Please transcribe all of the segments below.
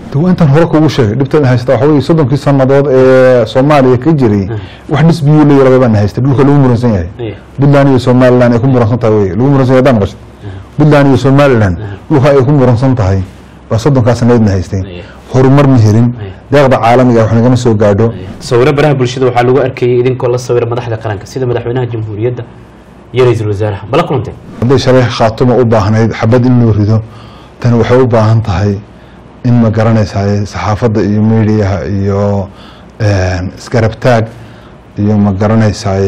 تو أنت هراك وشيء دبتنا هايستا حوي صدق كي صنادات سوماليا كجري واحد نسبي اللي يرغبنا هايستا بيقول لهم مرسين هاي بدلاني سومال لان يكون مرسين تاوي لو مرسين دام قصد بدلاني سومال لان لو هاي يكون مرسين تاهي وصدق كاسنيدنا هايستين horumar ma helin deeqda caalamiga wax naga soo gaadho sawirro baraha bulshada waxa lagu arkay idinkoo la sawir madaxda qaranka sida madaxweynaha jamhuuriyadda iyo ra'iisul wasaaraha bala kulantay haday shalay khaatimo u baahnayd xabad in loo rido tan waxay u baahan tahay in ma garanaysaa saxaafadda iyo meediyaha iyo iskarabtaag iyo ma garanaysaa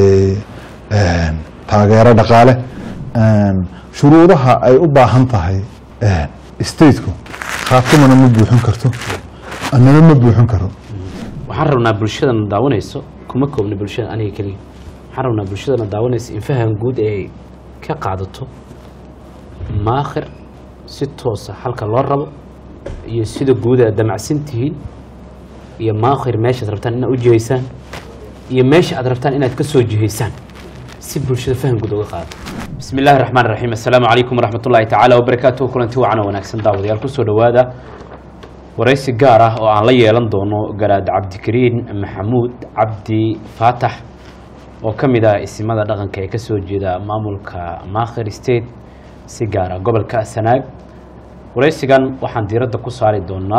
taageero dhaqaale shuruudaha ay u baahan tahay stateku khaatimana ma buuxin karto annana ma buuxin karo waxaan rabnaa bulshadana daawanayso kuma koobna bulshada aniga kaliya waxaan rabnaa bulshadana daawanayso in faham guud ay ka qaadato maakhir si toos ah halka loo rabo iyo sida guud aad damacsantihiin iyo maakhir meesha aad rabtaan inaad u jihaysaan iyo meesha aad rabtaan inaad ka soo jihaysaan si bulshada faham guud uga qaadato بسم الله الرحمن الرحيم السلام عليكم ورحمة الله تعالى وبركاته كلنتي وعنا ونكسن داود يالكو سو دوادا ورئيس قاره وعن لي يلندونو قراد عبد الكريم محمود عبدي فاتح وكمدا اسمدا دقن كي كسو جيدا مامولك ماخر ستيت سيجارة قبل كأسناق ورئيس قان وحان ديرد كو ساري دونا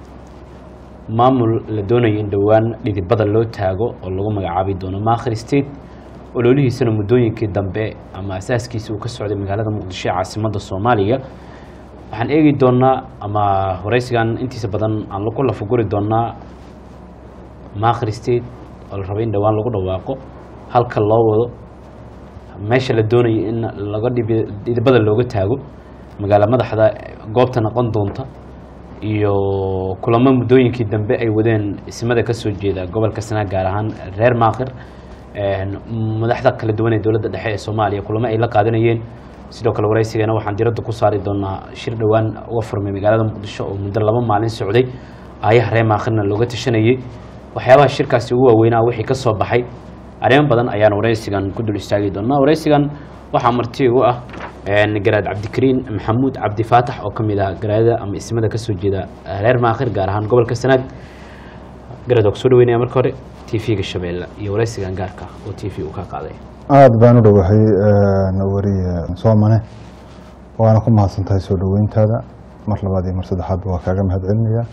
مامول لدوني اندوان لدي بدل لو تاغو ولغو مقعابي دونا ماخر ستيت ولوليه سنة مدوينكي dambe ama asaaskiisa uu ka socday magaalada Muqdisho caasimada Soomaaliya waxaan eegi doonaa ama horeysigan intiisa badan aan la kula fuguri doonaa maakhir state oo la rabo in dhawaan lagu dhawaaqo halka loo wado meesha la doonayo in laga dhibada looga taago magaalada madaxda goobta noqon doonta iyo kulamo mudooyinkii dambe ay wadeen ismada ka soo jeeda gobolka Sanaag gaar ahaan reer maakhir madaxda kala duwan ee dawladda dhexe ee Soomaaliya kulamo ay la qaadanayeen sidoo kale wareysigeena waxaan diradda ku saari doonaa shir dhawaan uga furmay magaalada Muqdisho oo muddo 2 maalin socday ayaha reer maakhirna looga tashanayay waxyaabaha shirkaasi ugu waaweynaa wixii ka soo baxay arrin badan ayaan wareysigan ku dul istaagi doonaa wareysigan waxa marti ugu ah garaad Cabdikariin Maxamuud Cabdi Faatax oo kamid ah garaadada ama ismada ka soo jeeda reer maakhir gaar ahaan gobolka Sanaag garaad oo soo dhaweynaya marka hore TV-ga Shabeelle iyo wareysigan gaarka oo TV uu ka qaaday aad baan u dhawahay wariye Soomane waana ku mahadsantahay soo dhaweyntaada mar labaad iyo mar saddexaad waa kaaga mahadcelinayaa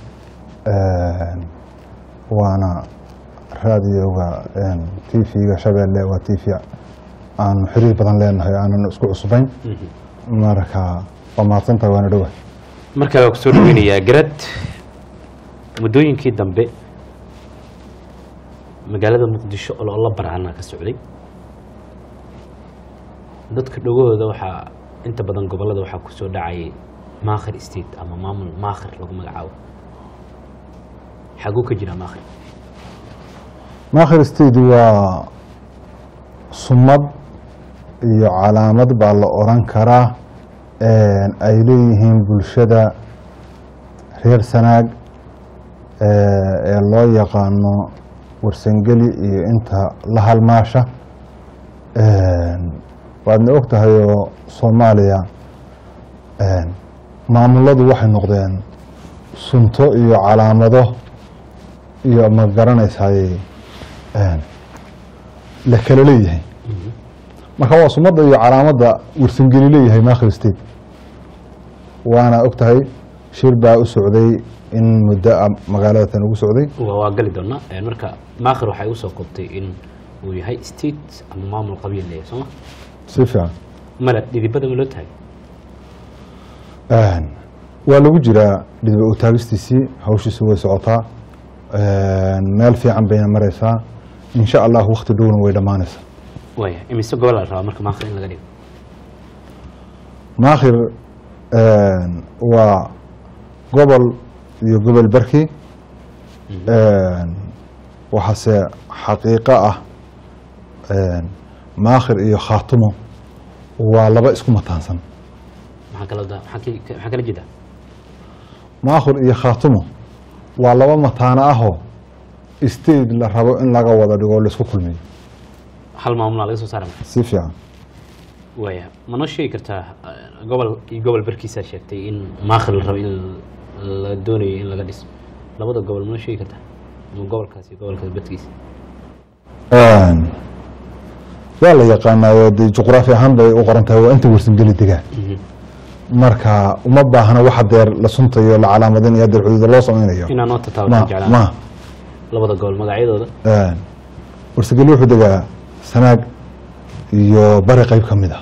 waana raadiyoga TV-ga Shabeelle waa TV aan xiriir badan leenahay aanan isku cusbayn marka waa mahadsantahay waana dhawahay marka ku soo dhaweynayaa garad mudooyinkii dambe magaalada Muqdisho oo la barana ka socday dadka dhagooda waxa inta badan gobolada waxa ku soo dhacay maakhir state ama maamul maakhir lagu magacaabo xagu ka jira maakhir state waa sumad iyo calaamad baa la oran karaa ay leeyihiin bulshada reer Sanaag ee loo yaqaano warsangeli iyo inta la halmaasha waadna ogtahay oo Soomaaliya maamuladu waxay noqdeen sunto iyo calaamado iyo ma garanaysaa la kala leeyahay marka waa sumada iyo calaamada warsangeli leeyahay maakhir state waana ogtahay shir baa u socday in muddo magaalada tan ugu socday waa gali doona marka maakhir waxay u soo qabtay in uu yahay state ama maamul qabiil leeyahay soo si fiican mala dhibada loo taagay waa lagu jiraa dhibada u taagistiisii hawshiisu way socotaa meel fiican bayna maraysaa insha Allah waqti dhowna way dhamaanaysaa waya imise gobol la rabo marka maakhir in laga dhigo maakhir waa gobol iyo gobol barki waxaase xaqiiqo ah maakhir iyo khaatimo waa laba isku mataansan maxaa kala jida maakhir iyo khaatimo waa laba mataano ahoo state la rabo in laga wada dhigo la isku kulmiyo hal maamul laga soo saaray si fiican waya ma noo sheegi kartaa gobol iyo gobol barkiisa sheegtay in maakhir la rabo in la doonayo in laga dhiso labada gobol ma sheegi kartaa ama gobolkaasi gobolkaas badkiisa waa la yaqaanaa dee juqraafi ahaan bay u qoran tahay waa inta warsangeli degaan marka uma baahna wax deer la suntayo la calaamadinayo deer xuduuda loo samaynayo inaa noo tataaban jeclaan ma labada gobol magacyadooda warsangeli wuxuu degaa sanaag iyo bari qayb ka mid ah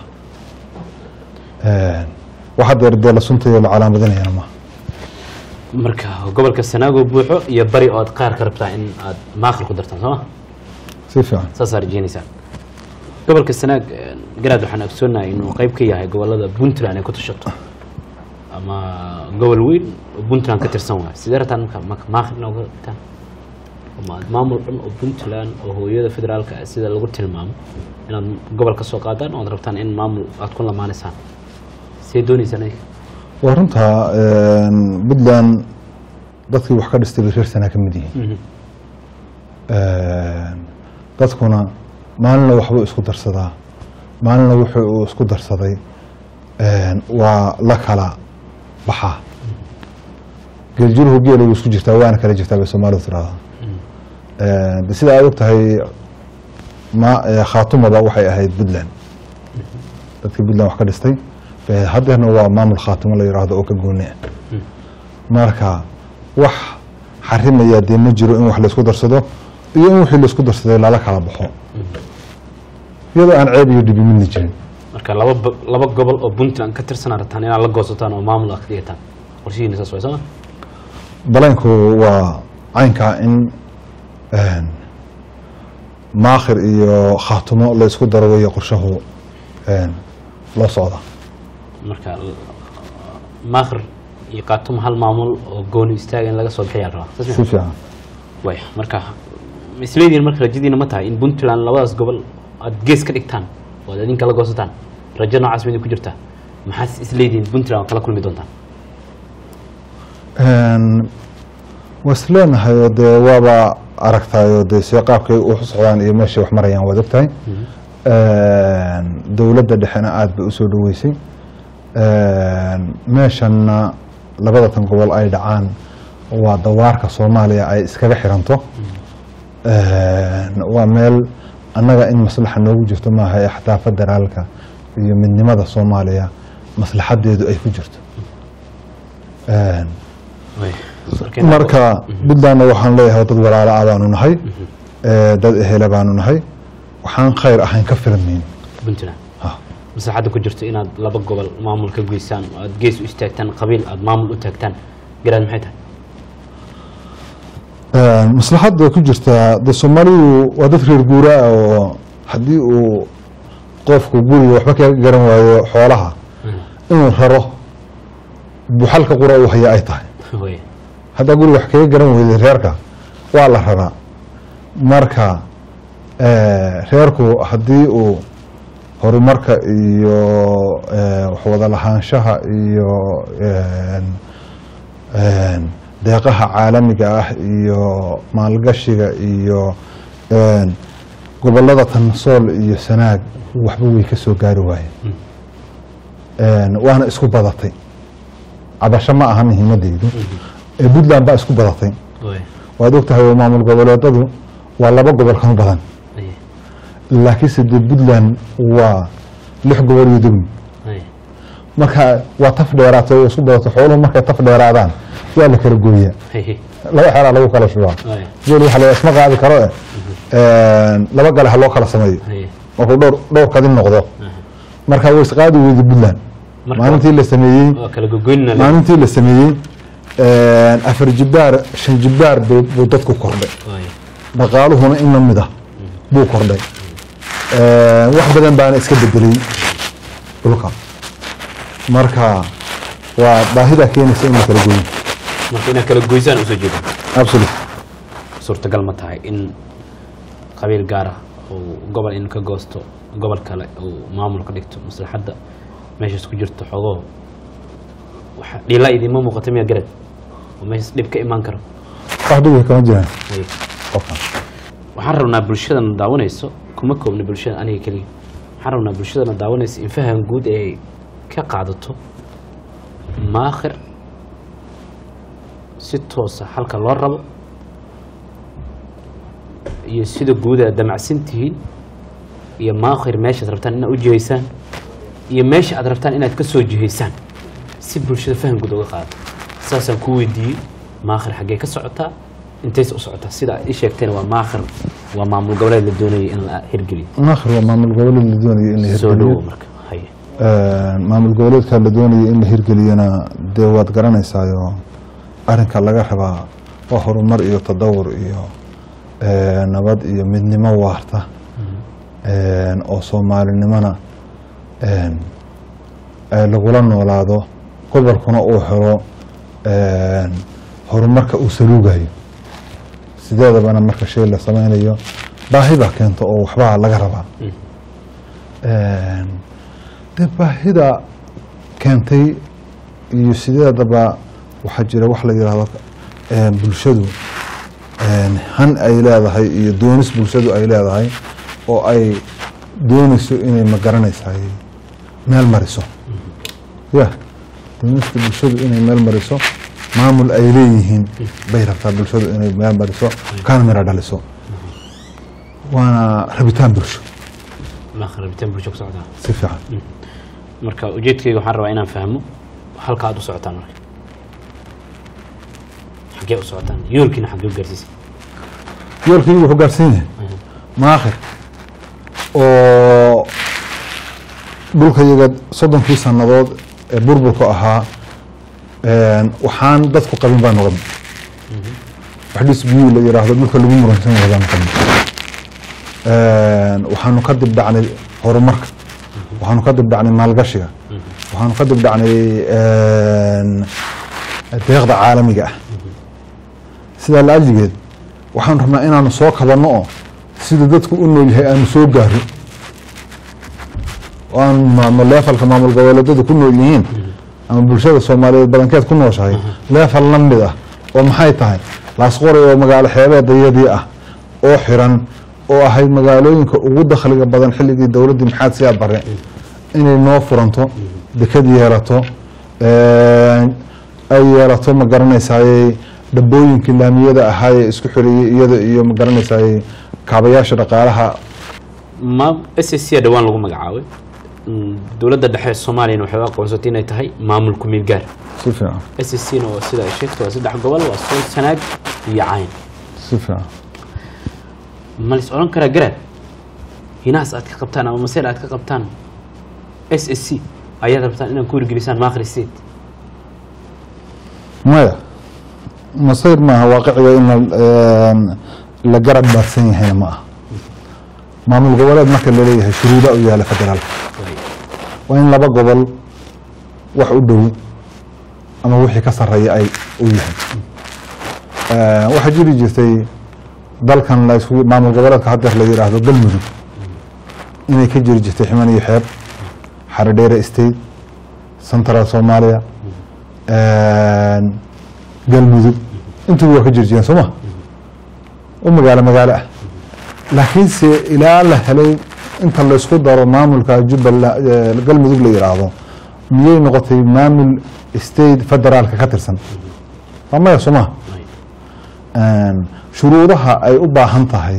waxa deer dee la suntayo la calaamadinayana ma marka gobolka sanaago buuxo iyo bari oo aad qaar ka rabtaa in aad maakhir ku dartaan sooma si fiican saasaa rajeynaysaa gobolka sanaag garaad waxaan ogsoonahay inuu qayb ka yahay gobolada puntland ay ku tashato ama gobol weyn oo puntland ka tirsan waay sidee rataan marka maakhir nooga dhigtaan ama aad maamul dhan oo puntland oo hooyada federaalka sida lagu tilmaamo inaad gobol ka soo qaadaan oo aad rabtaan in maamul aad ku lamaanaysaan see doonaysaan ayaga waa runtaa puntland dadkii wax ka dhistay bay reer sanaa ka mid yihiin dadkuna maalina waxbuu isku darsadaa maalina wuxuu uu isku darsaday waa la kala baxaa geeljiruhu geela wuu isku jirtaa waana kala jirtaa bay soomaalidu tiraahdaa sida aad og tahay khaatumaba waxay ahayd puntland dadkii puntland wax ka dhistay haddeerna waa maamul khaatumo la yidhaahdo oo ka gooni ah marka wax xarimaya dee ma jiro in wax laysku darsado iyo in wixii laisku darsaday lala kala baxo iyadoo aan ceeb iyo dhibi midna jirin marka laba gobol oo puntland ka tirsanaa rabtaan inaad la goosataan oo maamul aad ka dhigataan qorshihiina saas way sooma balaynku waa caynkaa in maakhir iyo khaatumo la isku daro weeye qorshahu loo socda marka maakhir iyo khaatumo hal maamul oo gooni istaaga in laga soo bixiyaa rabaa si fiican way marka isleediin marka rajadiina ma tahay in puntland labadaas gobol aad gees ka dhigtaan oo aad idinka la goosataan rajo noocaas ma idin ku jirtaa maxaad isleediin puntland oo kala kulmi doontaan waa isleenahay oo dee waaba aragtaayoo dee see qaabkay u socdaan iyo meeshay wax marayaan waad ogtahay dowladda dhexena aada bay usoo dhaweysay meeshanna labada tan gobol ay dhacaan waa dawaarka soomaaliya ay iskaga xiranto waa meel annaga in maslaxa noogu jirto maaha ee xataa federaalka iyo midnimada soomaaliya maslaxadeedu ay ku jirto marka puntlandna waxaan leeyahay dad walaalo ah baanu nahay dad ehele baanu nahay waxaan khayr ahayn ka filmayn puntland maslaxadda ku jirto inaad laba gobol maamul ka geysaan oo aad gees u istaagtaan qabiil aad maamul u taagtaan garaad maxay tahay maslaxadda ku jirtaa de soomaalidu waa dad reer guuraa oo haddii uu qofku guriga waxba ka garan waayo xoolaha inuu raro buxalka qura uu haya ay tahay haddaa guriga wax kaga garan weyday reerka waa la raraa marka reerku haddii uu horumarka iyo waxwada lahaanshaha iyo deeqaha caalamiga ah iyo maalgashiga iyo gobolada tansool iyo sanaag waxba way ka soo gaari waayeen waana isku badatay cabasho ma aha muhiimadeydu puntland baa isku badatay waad ogtahay maamul goboleedadu waa laba gobol kama badan laakiinse dee puntland waa 6 gobol iyo degmi marka waa taf dheeraatay oo isku badato xooluhu markay taf dheeraadaan waa la kala gooyaa laba xeelaa lagu kala shubaa geel waxa la isma qaadi karo laba gale ha loo kala sameeyo markuu dhowr kadin noqdo marka way isqaadi weyday puntland maalintii la sameeyey 4 jibbaar 5 jibbaar buu dadku kordhay dhaqaaluhuna in la mid ah buu kordhay wax badan baana iska bedelay dhulka marka waa baahida keenaysa in la kala gooyo marka inaad kala goysaan usoo jeedaan absolute suurtagal ma tahay in qabiil gaar ah oo gobol in ka goosto gobol kale oo maamul ka dhigto maslaxadda meeshaas ku jirto xogoo waxa dhila idinma muuqato miya garad oo meeshaas dhib ka imaan karo wax dhib kama jiraan waxaan rabnaa bulshadana daawanayso kuma koobna bulshada aniga keliya waxaan rabnaa bulshadana daawanayso in faham guud ay ka qaadato maakhir si toosa halka loo rabo iyo sida guud aad damacsan tihiin iyo maakhir meesha aad rabtaan inaad u jihaysaan iyo meesha aad rabtaan inaad ka soo jihaysaan si bulshada faham guud uga qaadato saasaan ku weydiiyey maakhir xaggee ka socotaa inteys u socotaa sida aad ii sheegteen waa maakhir waa maamul goboleed la doonayay in la hirgeliyo maakhir waa maamul goboleed la doonayay in la hirgeliyo soo dhowo marka haye maamul goboleedka la doonayay in la hirgeliyana dee waad garanaysaayo arrinka laga rabaa waa horumar iyo tadawur iyo nabad iyo midnimo waarta oo soomaalinimona lagula noolaado gobolkuna uu helo horumarka uu saluugayo sideedabana marka shay la samaynayo baahi baa keento oo waxbaa laga rabaa dee baahida keentay iyo sideedaba waxaa jira wax la yidhaahdo bulshadu han ay leedahay iyo doonis bulshadu ay leedahay oo ay doonayso inay magaranaysaay meel mariso ya doonista bulshadu inay meel mariso maamul ay leeyihiin bay rabtaa bulshadu inay meel mariso kana mira dhaliso waana rabitaan bulsho rabitaan bulsho ku socdaa si fiican marka ujeedkayga waxaan rabaa inaan fahmo halka aad u socotaan marka xaggee u socotaan yoolkiina xaggee u gaarsiisay yoolkii wuxuu gaarsiin yahay maakhir oo dhulkayaga 30 sannadood ee burburku ahaa waxaan dadku qabin baa noqon wax dhisbiyo la yiraahdo dhulka lagu muransan yahay baan qabin waxaanu ka dib dhacnay horumarka waxaanu ka dib dhacnay maalgashiga waxaanu ka dib dhacnay deeqda caalamiga ah sidaa la ajligeed waxaan rabnaa inaanu soo kabanno oo sida dadku u nool yahay aanu soo gaaro aan leefalka maamul goboleedyadu ku nool yihiin ama bulshada Soomaaliyeed badankeed ku nooshahay leefal la mid ah oo maxay tahay laasqoray oo magaalo xeebeedayadii ah oo xiran oo ahayd magaalooyinka ugu dakhliga badan xilligii dawladda maxaad siyaad bare inay noo furanto dekad yeelato ay yeelato ma garanaysaay dabooyinkii laamiyada ahaa ee isku xiriyay iyada iyo ma garanaysaay kaabayaasha dhaqaalaha ma SSC dhawaan lagu magacaabay dawladda dhexe Soomaaliya waxay aqoonsatay inay tahay maamul ku meel gaar si fiican SSC oo sida ay sheegtay waa saddex gobol waa Sool Sanaag iyo Cayn si fiican malis oran kara garad hinaas aad ka qabtaan ama mas'ala aad ka qabtaan SSC ayaad rabtaan inaad ku hirgelisaan maakhir state maya masayr maaha waaqiciga in la garab baarsan yahay ma aha maamul goboleed marka la leeyahay shuruudo u yaala federaalka waa in laba gobol wax u dhow ama wixii ka sarreeya ay u yahay waxaa jiri jirtay dalkan la isku maamul goboleedka haddeer la yiraahdo galmudug inay ka jiri jirtay ximan iyo xeeb xaradheere state central Soomaaliya galmudug intuu waa ka jiri jireen Soomaa oo magaalo ah laakiin se ilaa la helay inta la isku daro maamulka Jubbaland galmudug la yiraahdo miyay noqotay maamul state federaalka ka tirsan ama Soomaa shuruudaha ay u baahan tahay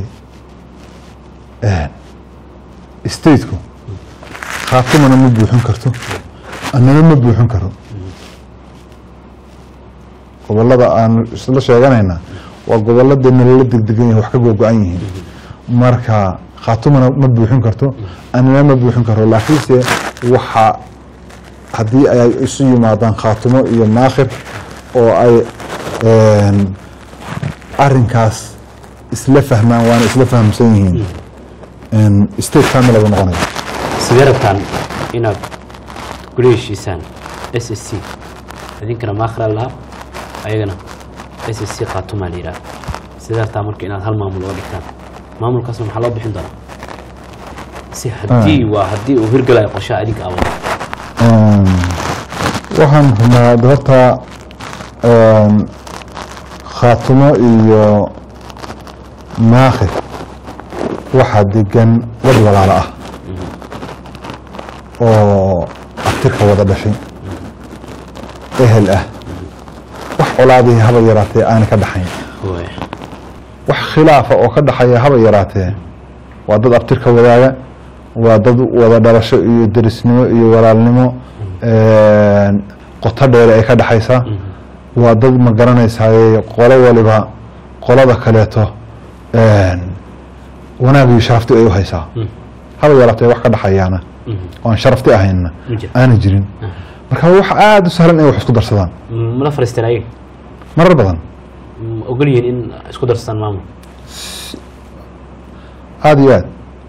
stateku khaatimana ma buuxin karto annana ma buuxin karo gobolada aan isla sheeganayna waa gobolada nolol degdegan wax ka go'an yihiin marka khaatimana ma buuxin karto annana ma buuxin karo laakiinse waxa haddii ay isu yimaadaan khaatimo iyo maakhir oo ay arrinkaas isla fahmaan waana isla fahamsan yihiin state kamil lagu noqonayo sidee rabtaan inaad kula heshiisaan SSC idinkana maakhir lahaa ayagana SSC qaatumaa la yidhaahdo sidee rabtaa marka inaad hal maamul oo dhigtaan maamulkaasna maxaa loo bixin doonaa si haddii uu hirgalayo qorshaha idinka awooda waxaan rabnaa horta khaatimo iyo maakhir waxaa degan dad walaalo ah oo aftirka wada dhashay ehel ah wax colaadihii haba yaraatee aanay ka dhaxayn wax khilaafa oo ka dhaxaya haba yaraatee waa dad abtirka wadaaga waa dad wada dhalasho iyo derisnimo iyo walaalnimo qoto dheer ay ka dhaxaysa waa dad ma garanaysaa qolo waliba qolada kaleeto wanaag iyo sharafti ay u haysaa haba yaraatee wax ka dhaxayaana oo aan sharafti ahayna aanay jirin marka wax aad u sahlan in wax isku darsadaan mana fariistanaayeen marar badan ogol yihiin in isku darsadaan maamul aad iyo aad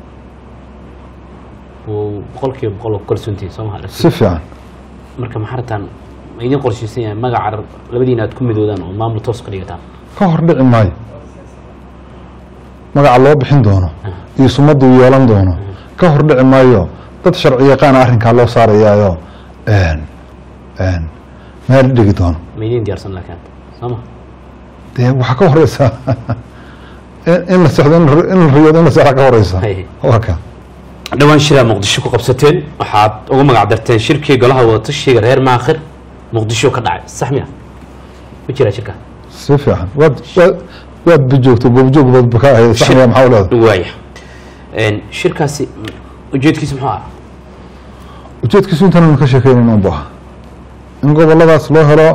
boqolkiiba boqol kalsoontiin soo maha si fiican marka maxaa rabtaan ma idin qorshaysan yahay magaca labadiina aad ku midoodaan oo maamul toos ka dhigataan ka hor dhici maayo magaca loo bixin doono iyo sumaddu yeelan doono ka hor dhici maayo dad sharci yaqaana arrinkaa loo saarayaayo meel dhigi doono ma idin diyaarsan laakiin soo ma dee waxaa ka horeysa in la sexdo in la riyoodo in la seexda ka horeysa waa ka dhawaan shiraa muqdisho ku qabsateen waxaad ugu magac darteen shirkii golaha wadatashiga reer maakhir muqdisho ka dhacay sax miya ma jiraa shirka si fiican waad bijoogto goobjoog baad ka ahayd sax miya maxaa leedahay waaya shirkaasi ujeedkiisu muxuu ahaa ujeedkiisu intaan ka sheekeynin un bu ahaa in goboladaas loo helo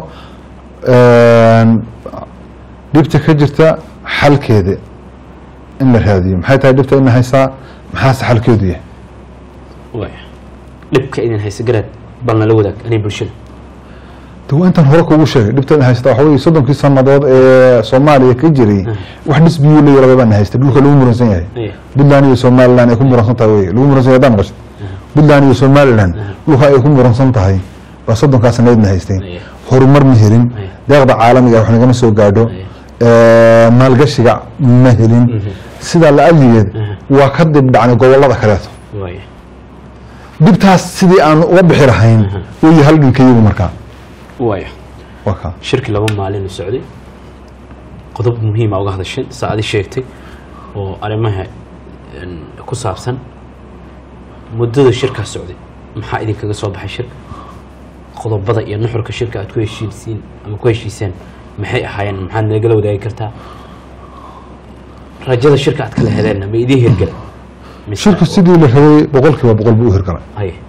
dhibta ka jirta xalkeeda in la raadiyo maxay tahay dhibta ina haysaa maxaase xalkeedu yahay waaya dhibka idin haysa garaad balna la wadaag anay bulshada de waa intaan hore kuugu sheegay dhibta ina haysta waxa weye 30 sanadood ee Soomaaliya ka jiray wax dhisbiyo la yiraahdo baan haysta dhulka lagu muransan yahay Puntland iyo Somaliland ay ku muransan tahay lagu muransan yahay daan qashad Puntland iyo Somaliland dhulka ay ku muransan tahay waa 30 sanadoodna haysteen horumar ma helin deeqda caalamiga wax naga soo gaadho maalgashiga ma helin sida la adligeed waa ka dib dhacnay gobolada kaleeto dibtaas sidii aan uga bixi lahayn way halgankayigu markaa waaya waka shirki laba maalin socday qodob muhiim ah uga hadashay saacadi sheegtay oo arimaha ku saabsan muddada shirka socday maxaa idin kaga soo baxay shirka qodobada iyo nuxurka shirka aad ku heshiisiin ama ku heshiiseen maxay ahaayeen maxaad nagala wadaagi kartaa rajada shirka aad kala heleen ma idin hirgalay shirku sidii la rabay boqolkiiba boqol buu u hirgalay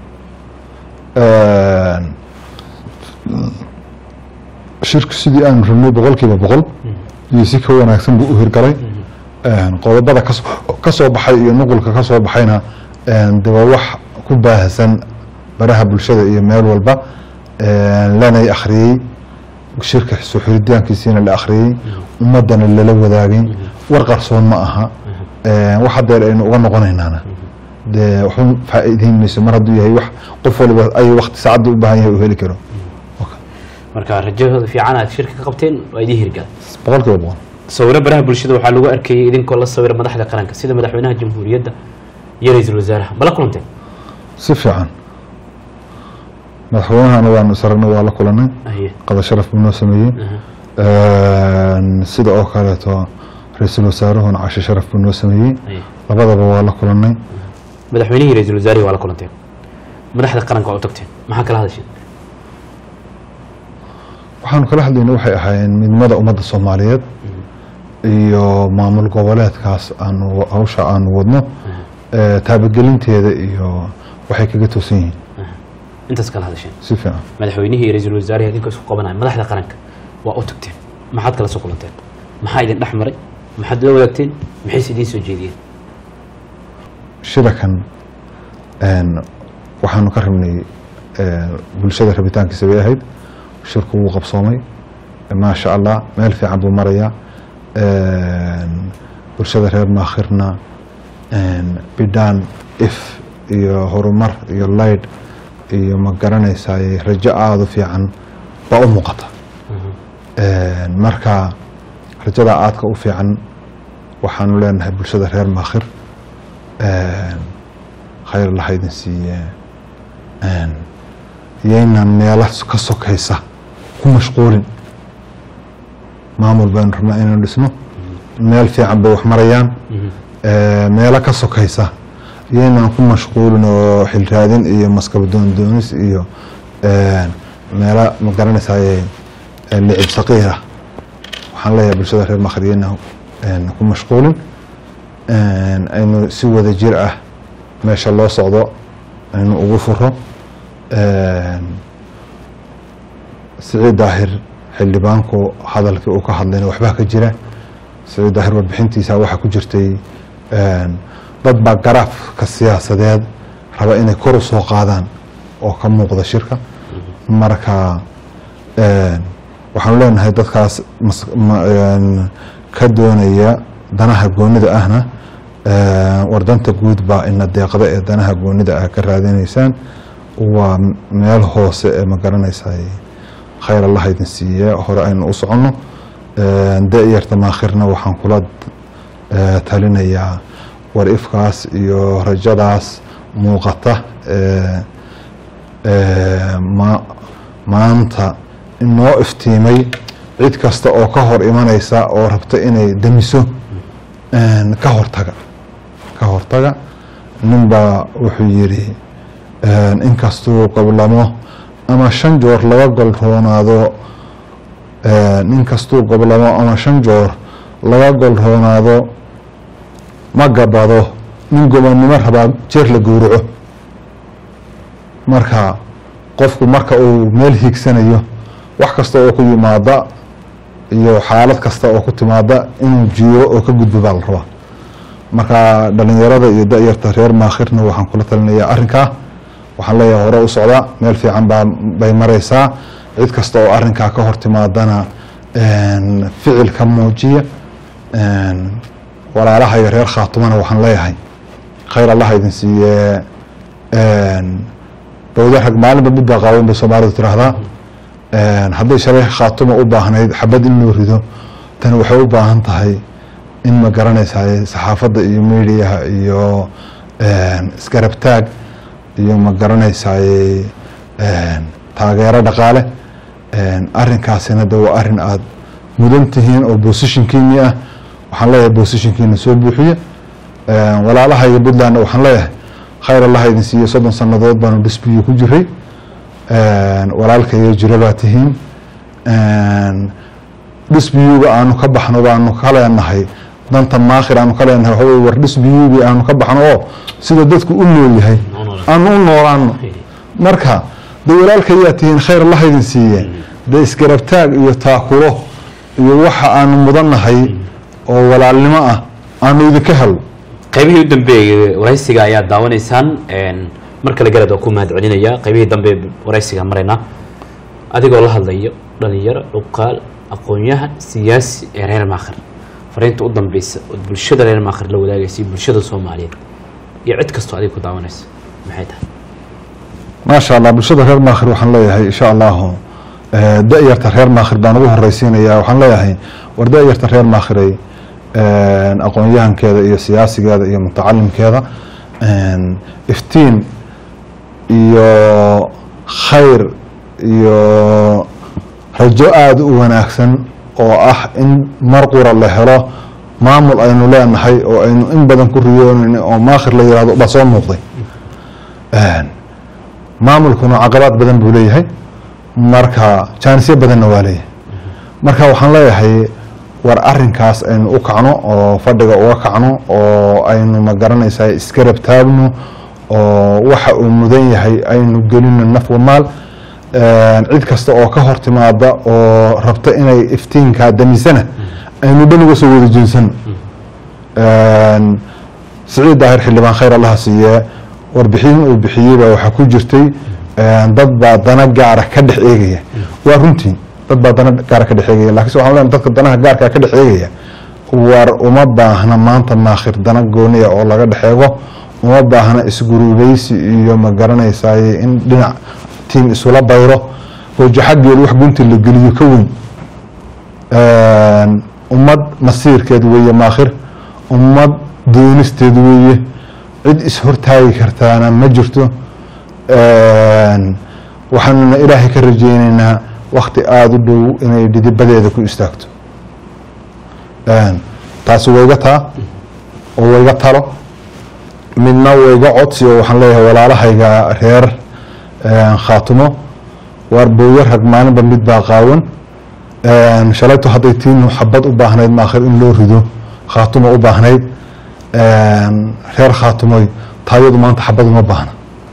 shirku sidii aan rabnay boqolkiiba boqol iyo si ka wanaagsan buu u hirgalay qodobada ka soo baxay iyo nuqulka ka soo baxayna daba wax ku baahsan baraha bulshada iyo meel walba lanay akhriyey shirka soo xiridaankiisina la akhriyey ummadana lala wadaagay war qarsoon ma aha waxa deer aynu uga noqonaynaana dee wuxuu faa'iideynayso mar hadduu yahay wax qof waliba ay waqti saacadda u baahan yahay uu heli karo marka rajada fiican aad shirka ka qabteen waa idin hirgal boqolkiiba boqol sawiro baraha bulshada waxaa lagu arkayay idinkoo la sawira madaxda qaranka sida madaxweynaha jamhuuriyadda iyo ra'iisul wasaaraha bala kulanteen si fiican madaxweynahana waanu saragna waa la kulanay qada sharaf buu noo sameeyey sida oo kaleeto ra'iisul wasaaruhuna casho sharaf buu noo sameeyey labadaba waa la kulanay madaxweynihii ra'iisul wasaarihi waa la kulanteen madaxda qaranka waa u tagteen maxaa kala hadasheen waxaanu kala hadlaynay waxay ahaayeen midnimada ummadda Soomaaliyeed iyo maamul goboleedkaas aanu hawsha aanu wadno taabagelinteeda iyo waxay kaga toosan yihiin intaas kala hadasheen si fiican madaxweynihii ra'iisul wasaarihi idinkoo isku qabanaya madaxda qaranka waa u tagteen maxaad kala soo kulanteen maxaa idin dhex maray maxaad la wadaagteen maxayse idiin soo jeediyeen shirakan waxaanu ka rabnay bulshada rabitaankiisa bay ahayd shirku wuu qabsoomay maasha allah meel fiican buu marayaa bulshada reer maakhirna bidhaan if iyo horumar iyo layd iyo ma garanaysaa rajo aada u fiican baa u muuqata marka rajada aadka u fiican waxaanu leenahay bulshada reer maakhir khayr allah idin siiye yaynan meelo ka sokaysa ku mashquulin maamul baynu rabnaa inaynu dhisno meel fiican bay wax marayaan meelo ka sokaysa yaynan ku mashquulin oo xil raadin iyo maskab doondoonis iyo meelo ma garanaysaa لعب صغيرة وحن لها بالشدة غير مخرينه نكون مشغولين إنه سوى ذا جرأة ما شاء الله صعداء إنه أغفره سعيد داهر حلي بانكو هذا اللي وكهضلنا وحباك الجرا سعيد داهر وبحنتي ساوحة كجرتي ضد باقراف كالسياسة ذات ربا إني كورس وقادان أو كم موقضة شركة مركا waxaan leenahay dadkaas ka doonaya danaha goonida ahna wardanta guud baa in deeqada ee danaha goonida ah ka raadinaysaan waa meel hoose ee ma garanaysaa khayr Allah idin siiyo hore aynu u socono daayirta maakhirna waxaan kula talinayaa war ifkaas iyo rajadaas muuqata maanta inoo iftiimay cid kasta oo ka hor imanaysa oo rabta inay damiso ka hortaga ninba wuxuu yiri inkastuu qablamo ama 5 joor laga gol roonaado ninkastuu qablamo ama 5 joor laga gol roonaado ma gabado nin gobonnimo rabaa jeer la gowraco marka qofku marka uu meel hiigsanayo wax kasta oo ku yimaada iyo xaalad kasta oo ku timaada inuu jiyo oo ka gudbo baa la rabaa marka dhalinyarada iyo daayirta reer maakhirna waxaan kula talinayaa arrinka waxaan leeyahay hore u socda meel fiican bay maraysaa cid kasta oo arrinka ka hor timaadana ficil ka muujiya walaalaha iyo reer khaatumana waxaan leeyahay khayr Allah idin siiye bawda rag maalinba mid baa qaawan bay Soomaalidu tiraahdaa hadday shalay khaatuma u baahnayd xabad in loo rido tan waxay u baahan tahay in ma garanaysaa saxaafadda iyo meediyaha iyo iskarabtaag iyo ma garanaysaa taageero dhaqaale arrinkaasina waa arrin aad mudan tihiin oo positionkiini ah waxaan leeyahay positionkiina soo buuxiya walaalaha iyo Puntland waxaan leeyahay khayr Allah idin siiyo 30 sanadood baan disbiyo ku jiray walaalkay jiraba tihiin disbiyuga aanu ka baxno baanu kala nahay danta maakhir aanu kala nahay waxa war disbiyuga aanu ka baxno oo sida dadku u nool yahay aanu noolaano marka walaalkay tihiin khayr Allah idin siiyo iskarabtaag iyo taakulo iyo waxa aanu mudanahay oo walaalnimo ah aanu idinka helo qaybihii u dambeeyay waraysiga ayaa daawanaysaan marka la garado ku mahad celinaya qaybihii dambe waraysiga marayna adigoo la hadlayo dhalinyaro uqaal aqoonyahan siyaasi ee reer maakhir fariinta u dambaysa bulshada reer maakhir la wadaagaysa bulshada Soomaaliyeed iyo cid kasto adiga ku daawanaysa maxay tahay ma sha Allah bulshada reer maakhir waxaan leeyahay insha Allah daayirta reer maakhir baan ugu horeysiinaya waxaan leeyahay war daayirta reer maakhiray aqoonyahankeeda iyo siyaasigeeda iyo mutacallimkeeda iftiin iyo khayr iyo rajo aad u wanaagsan oo ah in marqura la helo maamul aynu leenahay oo aynu in badan ku riyoonayno oo maakhir la yiraahdo ba soo muuqday maamulkuna caqabad badan buu leeyahay marka chaanisyo badanna waa leeyahay marka waxaan leeyahay war arrinkaas aynu u kacno oo fadhiga uga kacno oo aynu ma garanaysaa iska rabtaagno oo waxa uu mudan yahay aynu gelino naf wa maal cid kasta oo ka hor timaada oo rabta inay iftiinka damisana aynu daniga soo wada jeesan Saciid Daahir xildhibaan khayr Allah siiye warbixin uu bixiyay waxa ku jirtay dad baa dana gaar ah ka dhex eegaya waa runtii dad baa dana gaar ka dhaxeeyay laakiin waxaan leeyahay dadka danaha gaarka ka dhaxeeyay war uma baahna maanta maakhir dana gooniya oo laga dhaxeego uma baahna isgurubaysi iyo ma garanaysaa in dhinac team isula bayro oo jaxadii wax gunti la geliyo ka weyn ummad masiirkeed weeye maakhir ummad doonisteed weeye cid is hortaagi kartaana ma jirto waxaan ilaahay ka rajaynaynaa waqti aad u dhow inay didibadeeda ku istaagto taas wayga taa oo wayga talo midna wayga codsi oo waxaan leeyahay walaalahayga reer khaatumo war booyar rag maalinba mid baa qaawan shalayto hadday tiinu xabad u baahnayd maakhir in loo rido khaatumo u baahnayd reer khaatumoy taayadu maanta xabad uma baahna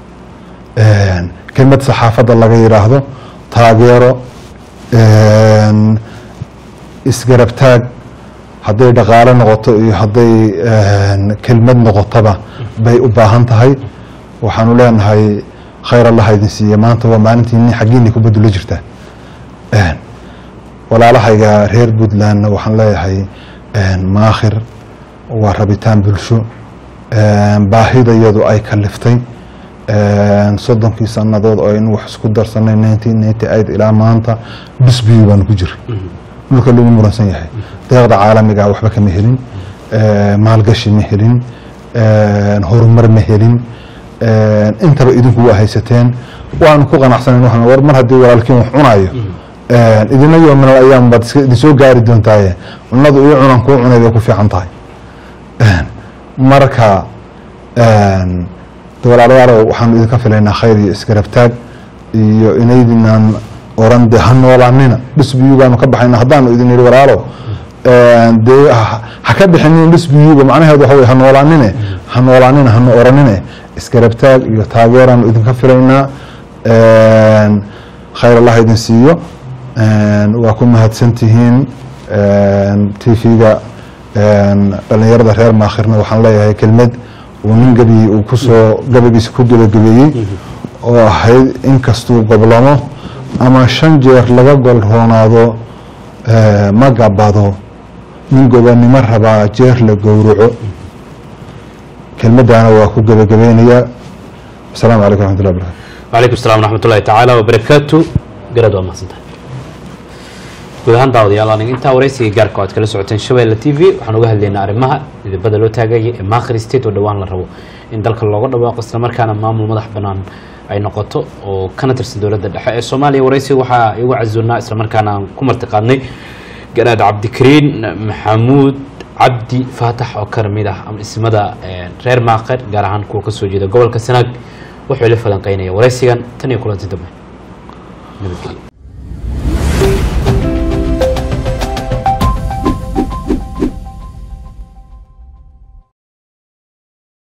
kelmad saxaafadda laga yidhaahdo taageero isgarabtaag hadday dhaqaale noqoto iyo hadday kelmad noqotaba bay u baahan tahay waxaanu leenahay khayr allah idin siiye maanta waa maalintiini xaggiini kubaddu la jirtaa walaalahayga reer puntlandna waxaan leeyahay maakhir waa rabitaan bulsho baahida iyadu ay kaliftay 30 sanadood oo aynu wax isku darsanay 1998 ilaa maanta bisbiyu baan ku jiray dhulka lagu muransan yahay deeqda caalamiga waxba kama helin maalgashi ma helin horumar ma helin intaba idinku waa haysateen waan ku qanacsanayn waxaan war mar haddii walaalkiin wax cunayo idina yoomin ayaam baad idin soo gaari doontaaye cunadu iyo cunan kuu cunay bay ku fiican tahay marka walaalayaal waxaan idinka filaynaa khayr iyo isgarabtaag iyo inaydinaan oran de ha noolaanina dhisbiyugaanu ka baxayna haddaanu idin yidhi walaalo dee ha ka bixinin dhisbiyuga macnaheedu waxa wey ha noolaanine hana oranine isgarabtaag iyo taageeraanu idinka filaynaa khayr allah idin siiyo waa ku mahadsantihiin tv-ga dhalinyarada reer maakhirna waxaan leeyahay kelmad uu nin gabi uu kusoo gabagiisa ku gebagabeeyey oo ahayd inkastuu goblamo ama 5 jeer laga gol roonaado ma gabado nin gobanimo rabaa jeer la gowraco kelmadana waa ku gebagabeynaya assalaamu calaykum waraxmatullahi wabarakatu وعليكم السلام ورحمة الله تعالى وبركاته قرد وما سنتها guud ahaan daawadayaal aniga intaa waraysiga gaarka aad kala socoteen Shabeelle TV waxaan uga hadlaynaa arrimaha midabada loo taagay ee Maakhir State oo dhawaan la rabo in dalka looga dhawaaqo isla markaana maamul madax banaan ay noqoto oo kana tirsan dawladda dhexe ee Soomaaliya waraysiga waxa igu casuunaa isla markaana ku martiqaadnay Garaad Cabdikariin Maxamuud Cabdi Faatax oo karmid ah ismada reer Maakhir gaar ahaan kuwa ka soo jeeda gobolka Sanaag wuxuu la falanqeynaya waraysigan tan iyo kulanti dambe